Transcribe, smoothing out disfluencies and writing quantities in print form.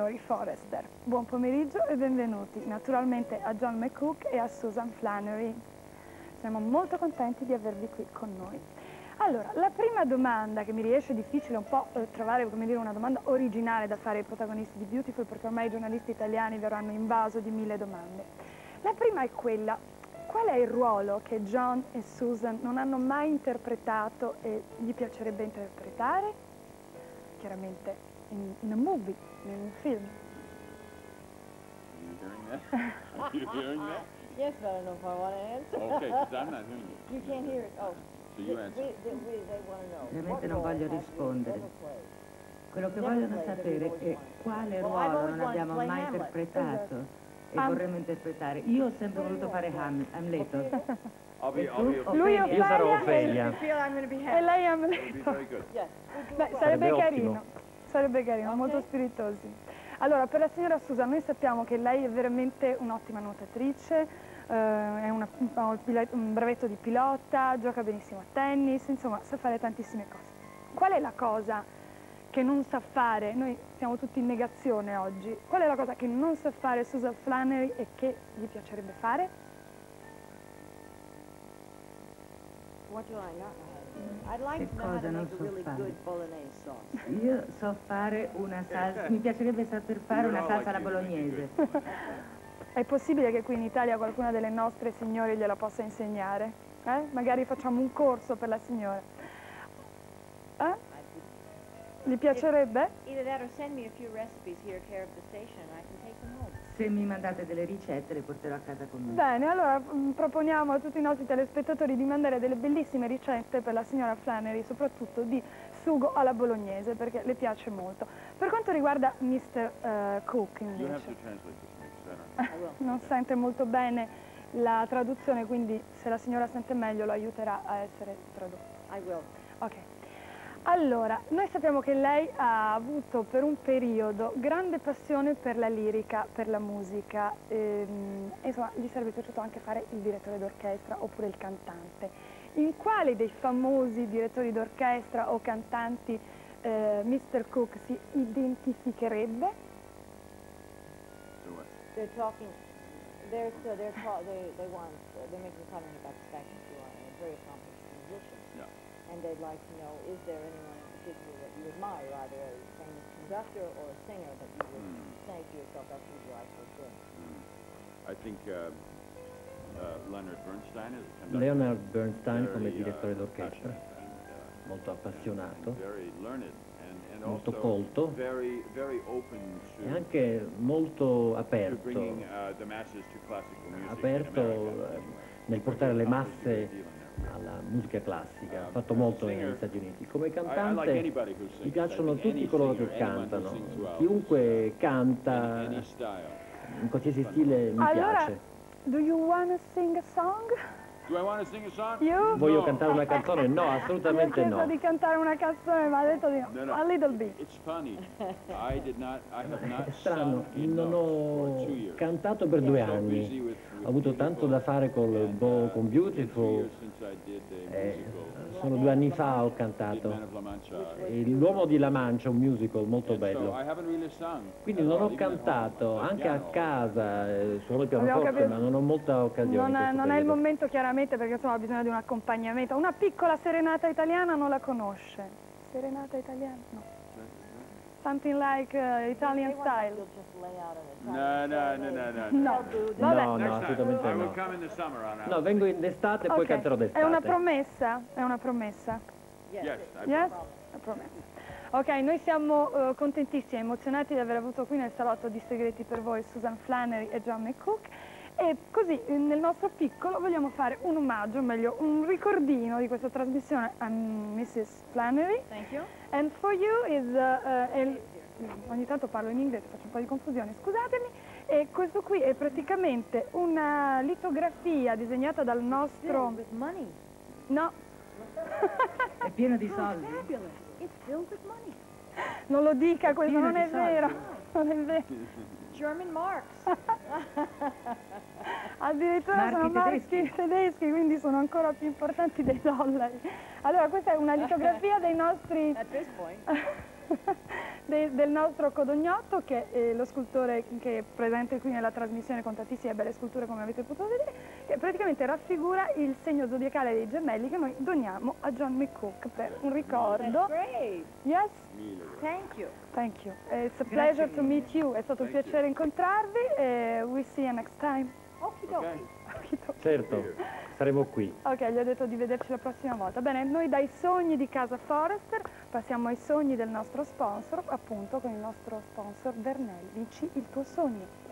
signori Forrester. Buon pomeriggio e benvenuti naturalmente a John McCook e a Susan Flannery. Siamo molto contenti di avervi qui con noi. Allora, la prima domanda che mi riesce difficile un po' trovare, come dire, una domanda originale da fare ai protagonisti di Beautiful, perché ormai i giornalisti italiani verranno invaso di 1000 domande. La prima è quella: qual è il ruolo che John e Susan non hanno mai interpretato e gli piacerebbe interpretare? Chiaramente in a movie, in un film. Are you hearing that? Yes, but I don't know if I want to answer. Okay, because I'm not hearing it. You can't hear it. Oh. So you answer. They want to know. Ovviamente non voglio rispondere. Quello che vogliono sapere è quale ruolo non abbiamo mai interpretato e vorremmo interpretare. Io ho sempre voluto fare Hamleto. Lui Io sarò Ofelia. e lei Amleto. Beh, sarebbe carino, sarebbe carino, molto spiritosi. Allora, per la signora Susan, noi sappiamo che lei è veramente un'ottima nuotatrice, ha un brevetto di pilota, gioca benissimo a tennis, insomma, sa fare tantissime cose. Qual è la cosa che non sa fare? Noi siamo tutti in negazione oggi. Qual è la cosa che non sa fare Susan Flannery e che gli piacerebbe fare? What do I not? I'd like to know how to make a really good bolognese sauce. Io so fare una salsa, mi piacerebbe saper fare una salsa alla bolognese. È possibile che qui in Italia qualcuna delle nostre signore gliela possa insegnare? Magari facciamo un corso per la signora. Gli piacerebbe? Either that or send me a few recipes here at care of the station. I can take them home. Se mi mandate delle ricette le porterò a casa con me. Bene, allora proponiamo a tutti i nostri telespettatori di mandare delle bellissime ricette per la signora Flannery, soprattutto di sugo alla bolognese, perché le piace molto. Per quanto riguarda Mr. Cook, invece, non sente molto bene la traduzione, quindi se la signora sente meglio lo aiuterà a essere tradotto. I will. Ok. Allora, noi sappiamo che lei ha avuto per un periodo grande passione per la lirica, per la musica, insomma, gli sarebbe piaciuto anche fare il direttore d'orchestra oppure il cantante. In quale dei famosi direttori d'orchestra o cantanti Mr. Cook si identificherebbe? They're talking. They're making comment about the fact that you are a very accomplished musician. Yeah. And they'd like to know, is there anyone in particular that you admire, either a famous conductor or a singer that you would say to yourself, that's who I so good? I think Leonard Bernstein is a conductor. Leonard Bernstein come Very, direttore d'orchestra, passionate molto appassionato, very learned, and molto also colto very open e to anche molto bringing aperto, the masses to classical music in aperto America. nel portare le masse alla musica classica, ha fatto molto negli Stati Uniti. Come cantante mi piacciono tutti coloro che cantano, chiunque canta in qualsiasi stile mi Allora, piace. do you want to sing a song? Do I want to sing a song? You? Voglio cantare una canzone? No, Mi ha assolutamente chiesto no. di cantare una canzone, ma ha detto di no. No. A little bit. It's funny. I have not È strano, sung non enough ho for 2 years. cantato per 2 So busy anni. with Ho avuto tanto da fare con and, Beautiful. 2 years since I did the musical. Sono 2 anni fa ho Did cantato Man of La Mancha. L'uomo di La Mancia, un musical molto And so bello. I haven't really sung. Quindi non ho Even at home. cantato, I anche a piano. casa, suono il Abbiamo pianoforte, capito. ma non ho molta occasione. Non in è, questo non è il periodo. momento chiaramente, perché insomma ha bisogno di un accompagnamento. Una piccola serenata italiana non la conosce. Serenata italiana? No. Something like Italian style. You'll just lay out an No, Italian no, no, no, no. No, vabbè. No, no, assolutamente I will no. come in the summer on No, vengo in d'estate e poi Ok, canterò è d'estate. una promessa? È una promessa? Yes, I Yes? Una promessa. Ok, noi siamo contentissimi e emozionati di aver avuto qui nel salotto di segreti per voi Susan Flannery e John McCook. E così nel nostro piccolo vogliamo fare un omaggio, o meglio un ricordino di questa trasmissione a Mrs. Flannery. Thank you. And for you is, ogni tanto parlo in inglese, faccio un po' di confusione, scusatemi. E questo qui è praticamente una litografia disegnata dal nostro... With money. No, È pieno di soldi. Fabulous. It's filled with money. non lo dica, questo pieno non è di soldi. vero, non è vero. German marks. Addirittura Marchi sono marchi tedeschi. tedeschi, quindi sono ancora più importanti dei dollari. Allora, questa è una litografia dei nostri... At this point. del nostro Codognotto, che è lo scultore che è presente qui nella trasmissione con tantissime belle sculture, come avete potuto vedere, che praticamente raffigura il segno zodiacale dei gemelli che noi doniamo a John McCook per un ricordo. Great. Yes? Thank you. Thank you. It's a pleasure to meet you. È stato un piacere incontrarvi e we see you next time. Okidoki. Certo, saremo qui. Ok, gli ho detto di vederci la prossima volta. Bene, noi dai sogni di Casa Forester passiamo ai sogni del nostro sponsor, appunto con il nostro sponsor Vernel. Vinci il tuo sogno.